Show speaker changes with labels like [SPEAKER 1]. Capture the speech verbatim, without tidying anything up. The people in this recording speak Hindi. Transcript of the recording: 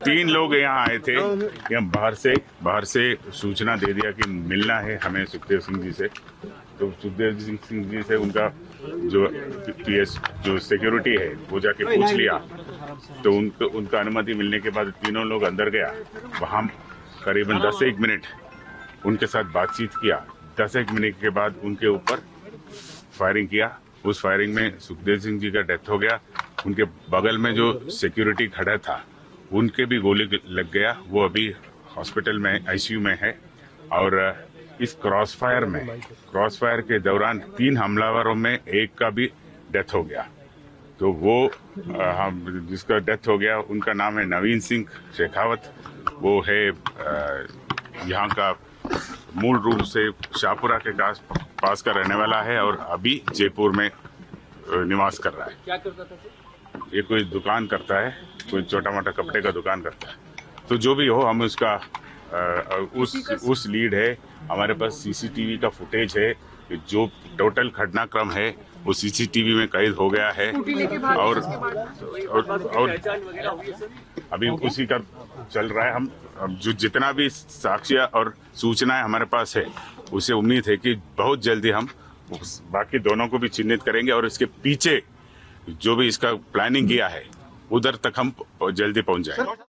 [SPEAKER 1] तीन लोग यहाँ आए थे। यहाँ बाहर से बाहर से सूचना दे दिया कि मिलना है हमें सुखदेव सिंह जी से। तो सुखदेव सिंह जी से उनका जो पीएस जो सिक्योरिटी है वो जाके पूछ लिया। तो उनको उनका अनुमति मिलने के बाद तीनों लोग अंदर गया। वहाँ करीबन दस एक मिनट उनके साथ बातचीत किया। दस एक मिनट के बाद उनके ऊपर फायरिंग किया। उस फायरिंग में सुखदेव सिंह जी का डेथ हो गया। उनके बगल में जो सिक्योरिटी खड़ा था उनके भी गोली लग गया। वो अभी हॉस्पिटल में आईसीयू में है। और इस क्रॉस फायर में क्रॉस फायर के दौरान तीन हमलावरों में एक का भी डेथ हो गया। तो वो हम जिसका डेथ हो गया उनका नाम है नवीन सिंह शेखावत। वो है यहाँ का मूल रूप से शाहपुरा के पास का रहने वाला है और अभी जयपुर में निवास कर रहा है।
[SPEAKER 2] क्या करता था?
[SPEAKER 1] ये कोई दुकान करता है, कोई छोटा मोटा कपड़े का दुकान करता है। तो जो भी हो हम उसका उस उस लीड है। हमारे पास सीसीटीवी का फुटेज है। जो टोटल घटनाक्रम है वो सीसीटीवी में कैद हो गया है। और और, और अभी उसी का चल रहा है। हम जो जितना भी साक्ष्य और सूचनाएं हमारे पास है उसे उम्मीद है कि बहुत जल्दी हम बाकी दोनों को भी चिन्हित करेंगे और इसके पीछे जो भी इसका प्लानिंग किया है उधर तक हम जल्दी पहुंच जाएंगे।